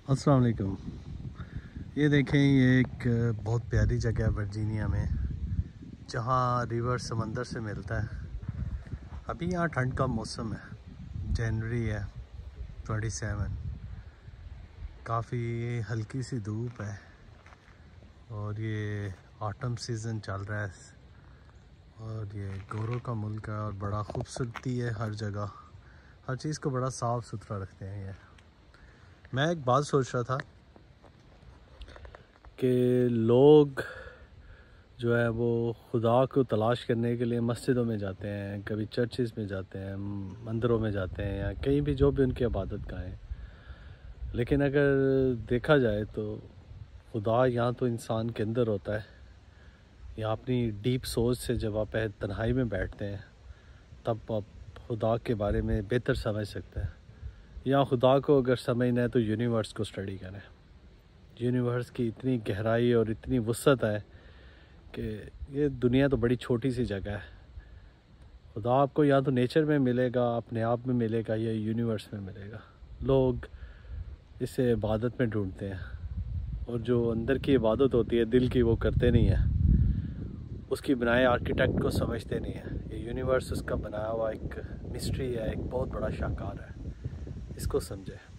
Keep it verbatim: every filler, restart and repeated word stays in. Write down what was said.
अस्सलाम वालेकुम। ये देखें, ये एक बहुत प्यारी जगह है वर्जीनिया में, जहाँ रिवर समंदर से मिलता है। अभी यहाँ ठंड का मौसम है, जनवरी है सत्ताईस। काफ़ी हल्की सी धूप है और ये ऑटम सीज़न चल रहा है और ये गोरों का मुल्क है और बड़ा खूबसूरती है। हर जगह हर चीज़ को बड़ा साफ़ सुथरा रखते हैं ये। मैं एक बात सोच रहा था कि लोग जो है वो खुदा को तलाश करने के लिए मस्जिदों में जाते हैं, कभी चर्चेज़ में जाते हैं, मंदिरों में जाते हैं या कहीं भी जो भी उनकी इबादत गाहें। लेकिन अगर देखा जाए तो खुदा यहाँ तो इंसान के अंदर होता है। या अपनी डीप सोच से जब आप तन्हाई में बैठते हैं तब आप खुदा के बारे में बेहतर समझ सकते हैं। या खुदा को अगर समझना है तो यूनिवर्स को स्टडी करें। यूनिवर्स की इतनी गहराई और इतनी वुसअत है कि ये दुनिया तो बड़ी छोटी सी जगह है। खुदा आपको या तो नेचर में मिलेगा, अपने आप में मिलेगा, या यूनिवर्स में मिलेगा। लोग इसे इबादत में ढूंढते हैं और जो अंदर की इबादत होती है दिल की, वो करते नहीं है। उसकी बनाए आर्किटेक्ट को समझते नहीं है। ये यूनिवर्स उसका बनाया हुआ एक मिस्ट्री है, एक बहुत बड़ा शाहकार है। इसको समझे।